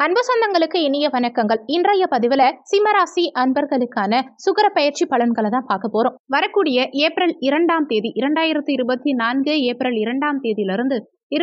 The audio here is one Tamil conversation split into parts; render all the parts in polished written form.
அன்பு சொந்தங்களுக்கு இனிய வணக்கங்கள். இன்றைய பதிவுல சிம்மராசி அன்பர்களுக்கான சுக்கிர பயிற்சி பலன்களை தான் பார்க்க போறோம். வரக்கூடிய ஏப்ரல் 2ஆம் தேதி 2024 ஏப்ரல் 2ஆம் தேதியிலிருந்து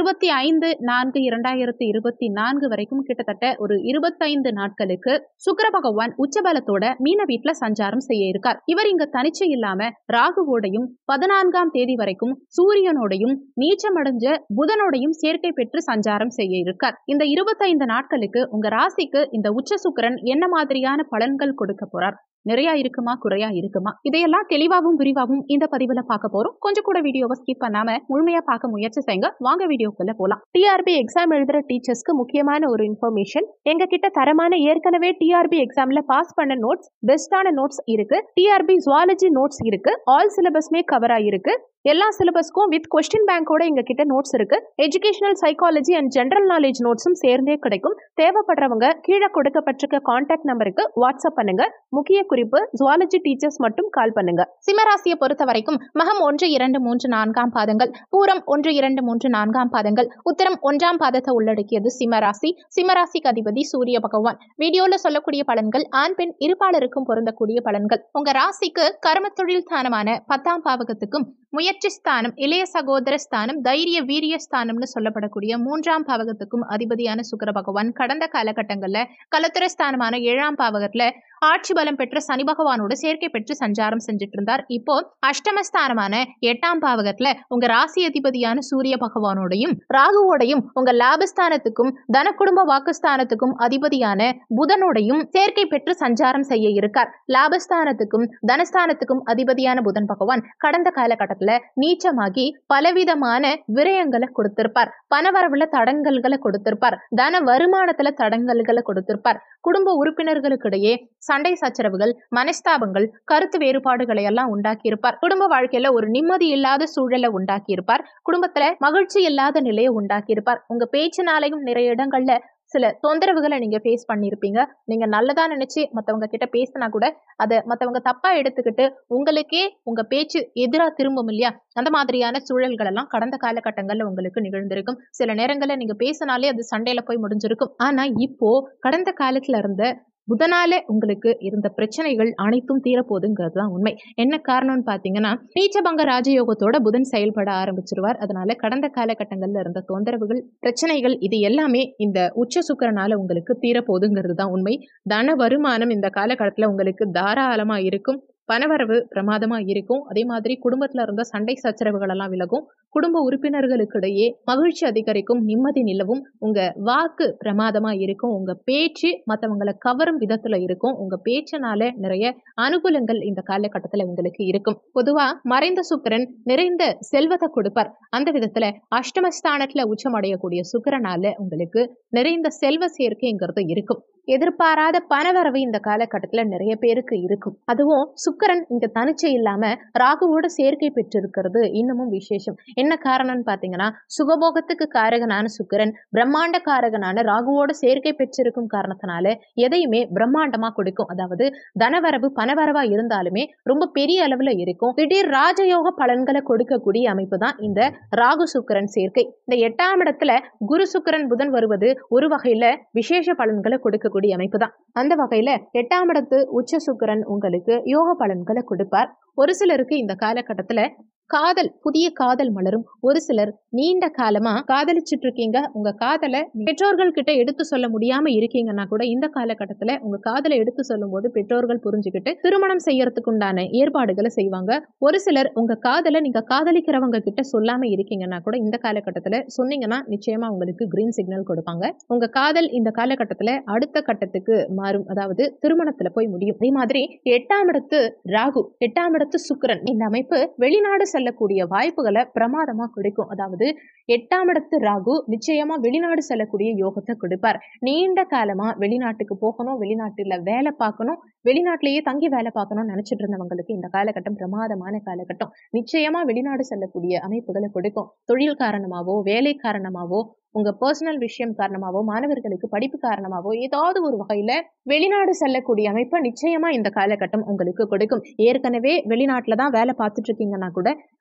25/4/2024 வரைக்கும் கிட்டத்தட்ட ஒரு 25 நாட்களுக்கு சுக்கிர பகவான் உச்சபலத்தோட மீன வீட்டுல சஞ்சாரம் செய்ய இருக்கார். இவர் இங்க தனிச்சு இல்லாம ராகுவோடையும் 14ஆம் தேதி வரைக்கும் சூரியனோடையும் நீச்சமடைஞ்ச புதனோடையும் சேர்க்கை பெற்று சஞ்சாரம் செய்ய இருக்கார். இந்த 25 நாட்களுக்கு உங்க ராசிக்கு இந்த உச்ச சுக்கிரன் என்ன மாதிரியான பலன்கள் கொடுக்க போறார், நிறைய இருக்குமா குறையா இருக்குமா, இதையெல்லாம் தெளிவாகவும் விரிவாகவும் இந்த பதிவுல பார்க்க போறோம். கொஞ்சம் கூட வீடியோவை ஸ்கிப் பண்ணாம முழுமையா பார்க்க முயற்சி செய்யுங்க. வாங்க வீடியோக்குள்ள போலாம். டிஆர்பி எக்ஸாம் எழுதுற டீச்சர்ஸ்க்கு முக்கியமான ஒரு இன்ஃபர்மேஷன், எங்க கிட்ட தரமான ஏற்கனவே டிஆர்பி எக்ஸாம்ல பாஸ் பண்ண நோட்ஸ், பெஸ்டான நோட்ஸ் இருக்கு. டிஆர்பி ஜுவாலஜி நோட்ஸ் இருக்கு. ஆல் சிலபஸ்மே கவர் ஆயிருக்கு. எல்லா சிலபஸ்க்கும் வித் கொஸ்டின் பேங்கோட எங்க கிட்ட நோட்ஸ் இருக்கு. Educational psychology and general knowledge நோட்ஸும் சேர்ந்தே கிடைக்கும். தேவைப்படுறவங்க கீழே கொடுக்கப்பட்டிருக்க கான்டாக்ட் நம்பருக்கு வாட்ஸ்அப் பண்ணுங்க. முக்கிய குறிப்பு, ஜுவாலஜி டீச்சர்ஸ் மட்டும் கால் பண்ணுங்க. சிம்மராசியை பொறுத்த வரைக்கும் மகம் 1, 2, 3, 4ஆம் பாதங்கள், பூரம் 1, 2, 3, 4ஆம் பாதங்கள், உத்திரம் 1ஆம் பாதத்தை உள்ளடக்கியது சிம்மராசி. சிம்மராசிக்கு அதிபதி சூரிய பகவான். வீடியோல சொல்லக்கூடிய பலன்கள் ஆண் பெண் இருப்பாளருக்கும் பொருந்தக்கூடிய பலன்கள். உங்க ராசிக்கு கர்ம தொழில் ஸ்தானமான 10ஆம் பாவகத்துக்கும் முயற்சி ஸ்தானம், இளைய சகோதர ஸ்தானம், தைரிய வீரிய ஸ்தானம்னு சொல்லப்படக்கூடிய 3ஆம் பாவகத்துக்கும் அதிபதியான சுக்கிர பகவான் கடந்த காலகட்டங்கள்ல கலத்திர ஸ்தானமான 7ஆம் பாவகத்துல ஆட்சி பலம் பெற்ற சனி பகவானோட சேர்க்கை பெற்று சஞ்சாரம் செஞ்சுட்டு இருந்தார். இப்போ அஷ்டமஸ்தானமான 8ஆம் பாவகத்துல உங்க ராசி அதிபதியான சூரிய பகவானோடையும் ராகுவோடையும் உங்க லாபஸ்தானத்துக்கும் தன குடும்ப வாக்குஸ்தானத்துக்கும் அதிபதியான புதனோடையும் சேர்க்கை பெற்று சஞ்சாரம் செய்ய இருக்கார். லாபஸ்தானத்துக்கும் தனஸ்தானத்துக்கும் அதிபதியான புதன் பகவான் கடந்த காலகட்டத்துல நீச்சமாகி பலவிதமான விரயங்களை கொடுத்திருப்பார். பணவரவுல தடங்கல்களை கொடுத்திருப்பார். தன வருமானத்துல தடங்கல்களை கொடுத்திருப்பார். குடும்ப உறுப்பினர்களுக்கிடையே சண்டை சச்சரவுகள், மனஸ்தாபங்கள், கருத்து வேறுபாடுகளை எல்லாம் உண்டாக்கி இருப்பார். குடும்ப வாழ்க்கையில ஒரு நிம்மதி இல்லாத சூழலை உண்டாக்கி இருப்பார். குடும்பத்துல மகிழ்ச்சி இல்லாத நிலையை உண்டாக்கி இருப்பார். உங்க பேச்சினாலையும் நிறைய இடங்கள்ல சில தொந்தரவுகளை நீங்க ஃபேஸ் பண்ணியிருப்பீங்க. நீங்க நல்லதா நினைச்சு மத்தவங்க கிட்ட பேசினா கூட அதை மத்தவங்க தப்பா எடுத்துக்கிட்டு உங்களுக்கே உங்க பேச்சு எதிரா திரும்பும் இல்லையா, அந்த மாதிரியான சூழல்கள் எல்லாம் கடந்த காலகட்டங்கள்ல உங்களுக்கு நிகழ்ந்திருக்கும். சில நேரங்கள்ல நீங்க பேசினாலே அது சண்டையில போய் முடிஞ்சிருக்கும். ஆனா இப்போ கடந்த காலத்துல இருந்த புதனால உங்களுக்கு இருந்த பிரச்சனைகள் அனைத்தும் தீரப்போகுதுங்கிறது தான் உண்மை. என்ன காரணம்னு பாத்தீங்கன்னா, நீச்சபங்க ராஜயோகத்தோட புதன் செயல்பட ஆரம்பிச்சிருவார். அதனால கடந்த காலகட்டங்கள்ல இருந்த தொந்தரவுகள், பிரச்சனைகள் இது எல்லாமே இந்த உச்ச சுக்கிரனால உங்களுக்கு தீரப்போகுதுங்கிறது தான் உண்மை. தன வருமானம் இந்த காலகட்டத்துல உங்களுக்கு தாராளமா இருக்கும். பணவரவு பிரமாதமா இருக்கும். அதே மாதிரி குடும்பத்துல இருந்த சண்டை சச்சரவுகள் எல்லாம் விலகும். குடும்ப உறுப்பினர்களுக்கு இடையே மகிழ்ச்சி அதிகரிக்கும், நிம்மதி நிலவும். உங்க வாக்கு பிரமாதமா இருக்கும். உங்க பேச்சு மற்றவங்களை கவரும் விதத்துல இருக்கும். உங்க பேச்சினால நிறைய அனுகூலங்கள் இந்த காலகட்டத்துல உங்களுக்கு இருக்கும். பொதுவா மறைந்த சுக்கிரன் நிறைந்த செல்வத்தை கொடுப்பார். அந்த விதத்துல அஷ்டமஸ்தானத்துல உச்சமடையக்கூடிய சுக்கிரனால உங்களுக்கு நிறைந்த செல்வ சேர்க்கைங்கிறது இருக்கும். எதிர்பாராத பணவரவு இந்த காலகட்டத்துல நிறைய பேருக்கு இருக்கும். அதுவும் சுக்கிரன் இங்க தனிச்சு இல்லாம ராகுவோட சேர்க்கை பெற்றிருக்கிறது இன்னமும் விசேஷம். என்ன காரணம்னு பாத்தீங்கன்னா, சுகபோகத்துக்கு காரகனான சுக்கிரன் பிரம்மாண்ட காரகனான ராகுவோட சேர்க்கை பெற்றிருக்கும் காரணத்தினால எதையுமே பிரம்மாண்டமா கொடுக்கும். அதாவது தனவரவு பணவரவா இருந்தாலுமே ரொம்ப பெரிய அளவுல இருக்கும். திடீர் ராஜயோக பலன்களை கொடுக்கக்கூடிய அமைப்பு தான் இந்த ராகு சுக்கிரன் சேர்க்கை. இந்த 8ஆம் இடத்துல குரு சுக்கிரன் புதன் வருவது ஒரு வகையில விசேஷ பலன்களை கொடுக்கக்கூடிய அமைப்பு தான். அந்த வகையில 8ஆம் இடத்து உச்ச சுக்கிரன் உங்களுக்கு யோக பலன்களை கொடுப்பார். ஒரு சிலருக்கு இந்த காலகட்டத்துல காதல், புதிய காதல் மலரும். ஒரு சிலர் நீண்ட காலமா காதலிச்சுட்டு இருக்கீங்க. உங்க காதலை பெற்றோர்கள் கிட்ட எடுத்து சொல்ல முடியாம இருக்கீங்கன்னா கூட இந்த காலகட்டத்துல உங்க காதலை எடுத்து சொல்லும் போது பெற்றோர்கள் புரிஞ்சுக்கிட்டு திருமணம் செய்யறதுக்கு உண்டான ஏற்பாடுகளை செய்வாங்க. ஒரு சிலர் உங்க காதலை நீங்க காதலிக்கிறவங்க கிட்ட சொல்லாம இருக்கீங்கன்னா கூட இந்த காலகட்டத்துல சொன்னீங்கன்னா நிச்சயமா உங்களுக்கு கிரீன் சிக்னல் கொடுப்பாங்க. உங்க காதல் இந்த காலகட்டத்துல அடுத்த கட்டத்துக்கு மாறும். அதாவது திருமணத்துல போய் முடியும். அதே மாதிரி 8ஆம் இடத்து ராகு, 8ஆம் இடத்து சுக்கிரன் இந்த அமைப்பு வெளிநாடு செல்லக்கூடிய வாய்ப்புகளை பிரமாதமா கொடுக்கும். அதாவது 8ஆம் இடத்து ராகு நிச்சயமா வெளிநாடு செல்லக்கூடிய யோகத்தை கொடுப்பார். நீண்ட காலமா வெளிநாட்டுக்கு போகணும், வெளிநாட்டுல வேலை பார்க்கணும், வெளிநாட்டிலேயே தங்கி வேலை பார்க்கணும்னு நினைச்சிட்டு இருந்தவங்களுக்கு இந்த காலகட்டம் பிரமாதமான காலகட்டம். நிச்சயமா வெளிநாடு செல்லக்கூடிய அமைப்புகளை கொடுக்கும். தொழில் காரணமாவோ, வேலை காரணமாவோ, உங்க பர்சனல் விஷயம் காரணமாவோ, மாணவர்களுக்கு படிப்பு காரணமாவோ ஏதாவது ஒரு வகையில வெளிநாடு செல்லக்கூடிய அமைப்பை நிச்சயமா இந்த காலகட்டம் உங்களுக்கு கொடுக்கும். ஏற்கனவே வெளிநாட்டுல தான் வேலை பார்த்துட்டு இருக்கீங்கன்னா கூட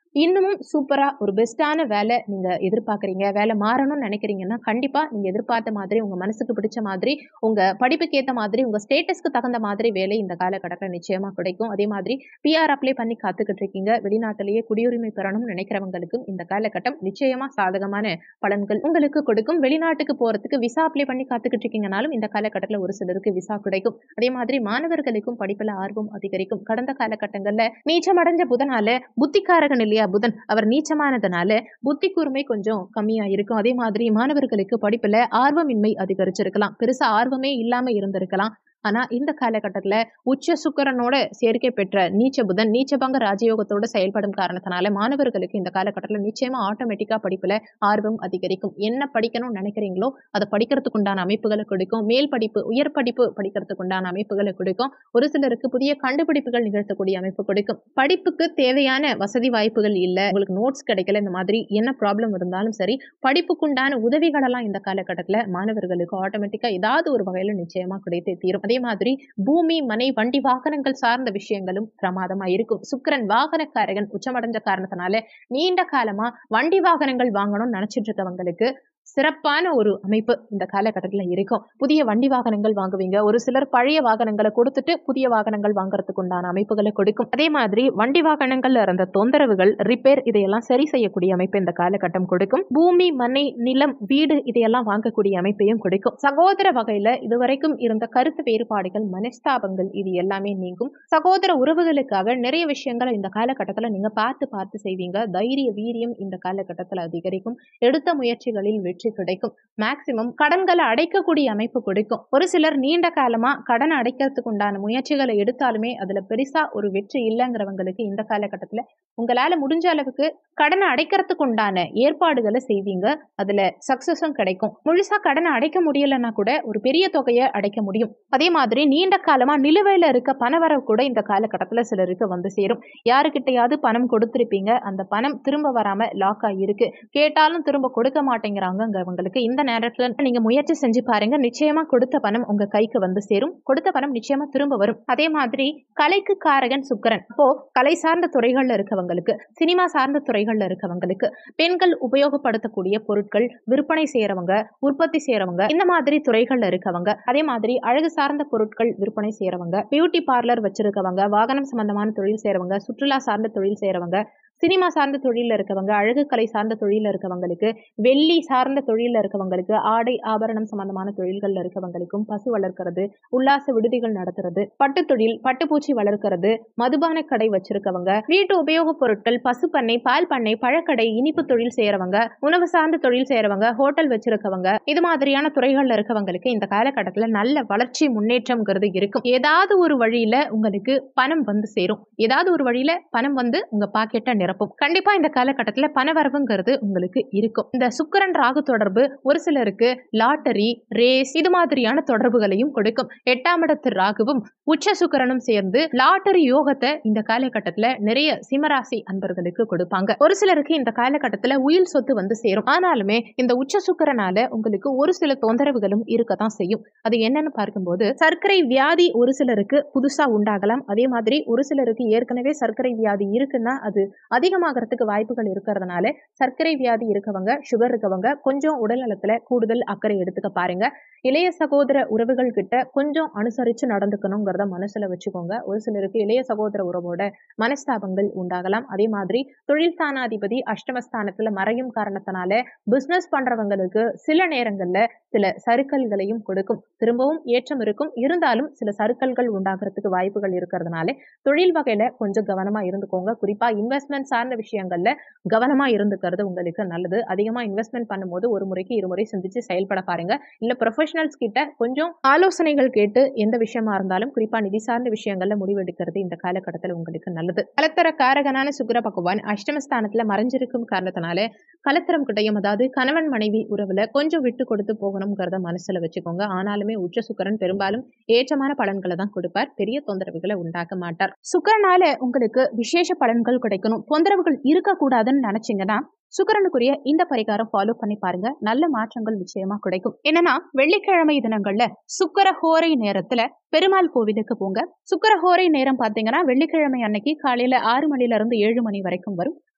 இன்னமும் சூப்பரா ஒரு பெஸ்ட்டான வேலை நீங்க எதிர்பார்க்குறீங்க. வேலை மாறணும்னு நினைக்கிறீங்கன்னா, கண்டிப்பா நீங்க எதிர்பார்த்த மாதிரி, உங்க மனசுக்கு பிடிச்ச மாதிரி, உங்க படிப்புக்கு ஏத்த மாதிரி, உங்க ஸ்டேட்டஸ்க்கு தகுந்த மாதிரி வேலை இந்த காலகட்டத்தில நிச்சயமா கிடைக்கும். அதே மாதிரி பிஆர் அப்ளை பண்ணி காத்துக்கிட்டு இருக்கீங்க. வெளிநாட்டிலேயே குடியுரிமை பெறணும்னு நினைக்கிறவங்களுக்கும் இந்த காலகட்டம் நிச்சயமா சாதகமான பலன்கள் உங்களுக்கு கொடுக்கும். வெளிநாட்டுக்கு போறதுக்கு விசா அப்ளை பண்ணி காத்துக்கிட்டு இருக்கீங்கனாலும் இந்த காலகட்டத்தில ஒரு சிலருக்கு விசா கிடைக்கும். அதே மாதிரி மாணவர்களுக்கும் படிப்புல ஆர்வம் அதிகரிக்கும். கடந்த காலகட்டங்கள்ல நீச்சமடைஞ்ச புதனால புத்திக்காரகன் இல்லையா புதன், அவர் நீச்சமானதுனால புத்தி கூர்மை கொஞ்சம் கம்மியா இருக்கும். அதே மாதிரி மாணவர்களுக்கு படிப்புல ஆர்வமின்மை அதிகரிச்சிருக்கலாம். பெருசா ஆர்வமே இல்லாம இருந்திருக்கலாம். ஆனா இந்த காலகட்டத்துல உச்ச சுக்கிரனோட சேர்க்கை பெற்ற நீச்ச புதன் நீச்சபங்க ராஜயோகத்தோட செயல்படும் காரணத்தினால மாணவர்களுக்கு இந்த காலகட்டத்துல நிச்சயமா ஆட்டோமேட்டிக்கா படிப்புல ஆர்வம் அதிகரிக்கும். என்ன படிக்கணும்னு நினைக்கிறீங்களோ அதை படிக்கிறதுக்கு உண்டான அமைப்புகளை கொடுக்கும். மேல் படிப்பு, உயர் படிப்பு படிக்கிறதுக்கு உண்டான அமைப்புகளை கொடுக்கும். ஒரு சிலருக்கு புதிய கண்டுபிடிப்புகள் நிகழ்த்தக்கூடிய அமைப்பு கொடுக்கும். படிப்புக்கு தேவையான வசதி வாய்ப்புகள் இல்ல, உங்களுக்கு நோட்ஸ் கிடைக்கல, இந்த மாதிரி என்ன ப்ராப்ளம் இருந்தாலும் சரி, படிப்புக்குண்டான உதவிகள் எல்லாம் இந்த காலகட்டத்துல மாணவர்களுக்கு ஆட்டோமேட்டிக்கா ஏதாவது ஒரு வகையில நிச்சயமா கிடைத்தே தீரும். அதே மாதிரி பூமி, மனை, வண்டி, வாகனங்கள் சார்ந்த விஷயங்களும் பிரமாதமா இருக்கும். சுக்கிரன் வாகனக்காரகன் உச்சமடைஞ்ச காரணத்தினால நீண்ட காலமா வண்டி வாகனங்கள் வாங்கணும்னு நினைச்சிட்டு இருக்கவங்களுக்கு சிறப்பான ஒரு அமைப்பு இந்த காலகட்டத்துல இருக்கும். புதிய வண்டி வாகனங்கள் வாங்குவீங்க. ஒரு சிலர் பழைய வாகனங்களை கொடுத்துட்டு புதிய வாகனங்கள் வாங்குறதுக்கு உண்டான அமைப்புகளை கொடுக்கும். அதே மாதிரி வண்டி வாகனங்கள்ல இருந்த தொந்தரவுகள், ரிப்பேர் இதையெல்லாம் சரி செய்யக்கூடிய அமைப்பு இந்த காலகட்டம் கொடுக்கும். பூமி, மனை, நிலம், வீடு இதையெல்லாம் வாங்கக்கூடிய அமைப்பையும் கொடுக்கும். சகோதர வகையில இதுவரைக்கும் இருந்த கருத்து வேறுபாடுகள், மனஸ்தாபங்கள் இது எல்லாமே நீங்கும். சகோதர உறவுகளுக்காக நிறைய விஷயங்களை இந்த காலகட்டத்துல நீங்க பார்த்து செய்வீங்க. தைரிய வீரியம் இந்த காலகட்டத்துல அதிகரிக்கும். எடுத்த முயற்சிகளில் வெற்றி கிடைக்கும். மேக்சிமம் கடன்களை அடைக்கக்கூடிய அமைப்பு கொடுக்கும். ஒரு சிலர் நீண்ட காலமா கடன் அடைக்கிறதுக்கு உண்டான முயற்சிகளை எடுத்தாலுமே அதுல பெருசா ஒரு வெற்றி இல்லைங்கிறவங்களுக்கு இந்த காலகட்டத்துல உங்களால முடிஞ்ச அளவுக்கு கடனை அடைக்கிறதுக்கு உண்டான ஏற்பாடுகளை செய்வீங்க. அதுல சக்சஸும் கிடைக்கும். முழுசா கடனை அடைக்க முடியலன்னா கூட ஒரு பெரிய தொகையை அடைக்க முடியும். அதே மாதிரி நீண்ட காலமா நிலுவையில இருக்க பணவரவு கூட இந்த காலகட்டத்துல சிலருக்கு வந்து சேரும். யாருக்கிட்டையாவது பணம் கொடுத்திருப்பீங்க, அந்த பணம் திரும்ப வராம லாக் ஆகிருக்கு, கேட்டாலும் திரும்ப கொடுக்க மாட்டேங்கிறாங்கிறவங்களுக்கு இந்த நேரத்துல நீங்க முயற்சி செஞ்சு பாருங்க. நிச்சயமா கொடுத்த பணம் உங்க கைக்கு வந்து சேரும். கொடுத்த பணம் நிச்சயமா திரும்ப வரும். அதே மாதிரி கலைக்கு காரகன் சுக்கிரன். அப்போ கலை சார்ந்த துறைகள்ல இருக்கவங்களுக்கு, சினிமா சார்ந்த துறைகள்ல இருக்கவங்களுக்கு, பெண்கள் உபயோகப்படுத்தக்கூடிய பொருட்கள் விற்பனை செய்யறவங்க, உற்பத்தி செய்யறவங்க, இந்த மாதிரி துறைகள்ல இருக்கவங்க, அதே மாதிரி அழகு சார்ந்த பொருட்கள் விற்பனை செய்யறவங்க, பியூட்டி பார்லர் வச்சிருக்கவங்க, வாகனம் சம்பந்தமான தொழில் செய்யறவங்க, சுற்றுலா சார்ந்த தொழில் செய்யறவங்க, சினிமா சார்ந்த தொழில இருக்கவங்க, அழகு கலை சார்ந்த தொழில இருக்கவங்களுக்கு, வெள்ளி சார்ந்த தொழில இருக்கவங்களுக்கு, ஆடை ஆபரணம் சம்பந்தமான தொழில்கள்ல இருக்கவங்களுக்கும், பசு வளர்க்கிறது, உல்லாச விடுதிகள் நடத்துறது, பட்டு தொழில், பட்டுப்பூச்சி வளர்க்கிறது, மதுபான கடை வச்சிருக்கவங்க, வீட்டு உபயோகப் பொருட்கள், பசு பண்ணை, பால் பண்ணை, பழக்கடை, இனிப்பு தொழில் செய்யறவங்க, உணவு சார்ந்த தொழில் செய்யறவங்க, ஹோட்டல் வச்சிருக்கவங்க, இது மாதிரியான துறைகள்ல இருக்கவங்களுக்கு இந்த காலகட்டத்துல நல்ல வளர்ச்சி முன்னேற்றம்ங்கிறது இருக்கும். ஏதாவது ஒரு வழியில உங்களுக்கு பணம் வந்து சேரும். ஏதாவது ஒரு வழியில பணம் வந்து உங்க பாக்கெட்டை நிரப்பும். கண்டிப்பா இந்த காலகட்டத்துல பணவரவுங்கிறது உங்களுக்கு இருக்கும். இந்த சுக்கிரன் ராகு தொடர்பு ஒரு சிலருக்கு லாட்டரி, ரேஸ் இது மாதிரியான தொடர்புகளையும் கொடுக்கும். 8ஆம் இடத்து ராகுவும் உச்ச சுக்கிரனும் சேர்ந்து லாட்டரி யோகத்தை இந்த காலகட்டத்துல நிறைய சிம்மராசி அன்பர்களுக்கு கொடுப்பாங்க. ஒரு சிலருக்கு இந்த காலகட்டத்துல உயில் சொத்து வந்து சேரும். ஆனாலுமே இந்த உச்ச சுக்கிரனால உங்களுக்கு ஒரு சில தொந்தரவுகளும் இருக்கத்தான் செய்யும். அது என்னன்னு பார்க்கும்போது சர்க்கரை வியாதி ஒரு சிலருக்கு புதுசா உண்டாகலாம். அதே மாதிரி ஒரு சிலருக்கு ஏற்கனவே சர்க்கரை வியாதி இருக்குன்னா அது அதிகமாகறதுக்கு வாய்ப்புகள் இருக்கிறதுனால சர்க்கரை வியாதி இருக்கவங்க, சுகர் இருக்கவங்க கொஞ்சம் உடல் நலத்துல கூடுதல் அக்கறை எடுத்துக்க பாருங்க. இளைய சகோதர உறவுகள் கிட்ட கொஞ்சம் அனுசரிச்சு நடந்துக்கணுங்கிறத மனசுல வச்சுக்கோங்க. ஒரு சிலருக்கு இளைய சகோதர உறவோட மனஸ்தாபங்கள் உண்டாகலாம். அதே மாதிரி தொழில் ஸ்தானாதிபதி அஷ்டமஸ்தானத்துல மறையும் காரணத்தினால பிசினஸ் பண்றவங்களுக்கு சில நேரங்கள்ல சில சறுக்கல்களையும் கொடுக்கும். திரும்பவும் ஏற்றம் இருக்கும், இருந்தாலும் சில சறுக்கல்கள் உண்டாகிறதுக்கு வாய்ப்புகள் இருக்கிறதுனால தொழில் வகையில கொஞ்சம் கவனமா இருந்துக்கோங்க. குறிப்பா இன்வெஸ்ட்மெண்ட் சார்ந்த விஷயங்கள்ல கவனமா இருந்துக்கிறது உங்களுக்கு நல்லது. அதிகமா இன்வெஸ்ட்மெண்ட் பண்ணும்போது ஒரு முறைக்கு இருமுறை சிந்திச்சு செயல்பட பாருங்க. இல்ல ப்ரொஃபஷனல்ஸ் கிட்ட கொஞ்சம் ஆலோசனைகள் கேட்டு எந்த விஷயமா இருந்தாலும் குறிப்பா நிதி சார்ந்த விஷயங்கள்ல முடிவெடுக்கிறது இந்த காலகட்டத்தில் உங்களுக்கு நல்லது. கலத்தர காரகனான சுக்கிர பகவான் அஷ்டமஸ்தானத்துல மறைஞ்சிருக்கும் காரணத்தினால கலத்திரம் கிட்டையும், அதாவது கணவன் மனைவி உறவுல கொஞ்சம் விட்டு கொடுத்து போகணும்ங்கிறத மனசுல வச்சுக்கோங்க. ஆனாலுமே உச்ச சுக்கிரன் பெரும்பாலும் ஏற்றமான பலன்களை தான் கொடுப்பார். பெரிய தொந்தரவுகளை உண்டாக்க மாட்டார். சுக்கிரனால உங்களுக்கு விசேஷ பலன்கள் கிடைக்கணும், தொந்தரவுகள் இருக்கக்கூடாதுன்னு நினைச்சீங்கன்னா சுக்கிரனுக்குரிய இந்த பரிகாரம் ஃபாலோ பண்ணி பாருங்க. நல்ல மாற்றங்கள் நிச்சயமா கிடைக்கும். என்னன்னா வெள்ளிக்கிழமை தினங்கள்ல சுக்கிர ஹோரை நேரத்துல பெருமாள் கோவிலுக்கு போங்க. சுக்கிர ஹோரை நேரம் பாத்தீங்கன்னா வெள்ளிக்கிழமை அன்னைக்கு காலையில 6 மணில இருந்து 7 மணி வரைக்கும் வரும்.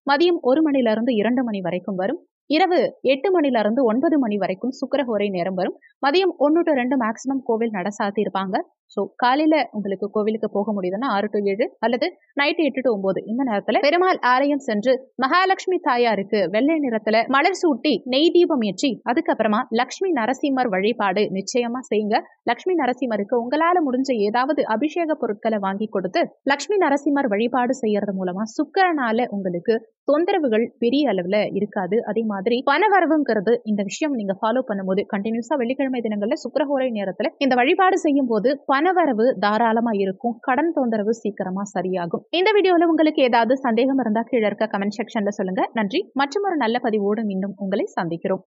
மதியம் 1 மணிலிருந்து 2 மணி வரைக்கும் வரும். இரவு 8 மணிலிருந்து 9 மணி வரைக்கும் சுக்கிரஹோரை நேரம் வரும். மதியம் 1 to 2 மேக்சிமம் கோவில் நட சாத்தி இருப்பாங்க. ஸோ காலையில உங்களுக்கு கோவிலுக்கு போக முடியுதுன்னா 6 to 7 அல்லது நைட்டு 8 to 9 இந்த நேரத்துல பெருமாள் ஆலயம் சென்று மகாலட்சுமி தாயாருக்கு வெள்ளை நிறத்துல மலர் சூட்டி நெய் தீபம் ஏற்றி அதுக்கப்புறமா லட்சுமி நரசிம்மர் வழிபாடு நிச்சயமா செய்யுங்க. லட்சுமி நரசிம்மருக்கு உங்களால முடிஞ்ச ஏதாவது அபிஷேக பொருட்களை வாங்கி கொடுத்து லட்சுமி நரசிம்மர் வழிபாடு செய்யறது மூலமா சுக்கிரனால உங்களுக்கு தொந்தரவுகள் பெரிய அளவுல இருக்காது. அதே மாதிரி பணவரவுங்கிறது இந்த விஷயம் நீங்க ஃபாலோ பண்ணும்போது கண்டினியூஸா வெள்ளிக்கிழமை தினங்கள்ல சுக்கிரஹோரை நேரத்துல இந்த வழிபாடு செய்யும் போது பணவரவு தாராளமா இருக்கும். கடன் தொந்தரவு சீக்கிரமா சரியாகும். இந்த வீடியோல உங்களுக்கு ஏதாவது சந்தேகம் இருந்தா கீழே இருக்க கமெண்ட் செக்ஷன்ல சொல்லுங்க. நன்றி. மற்றும் ஒரு நல்ல பதிவோடு மீண்டும் உங்களை சந்திக்கிறோம்.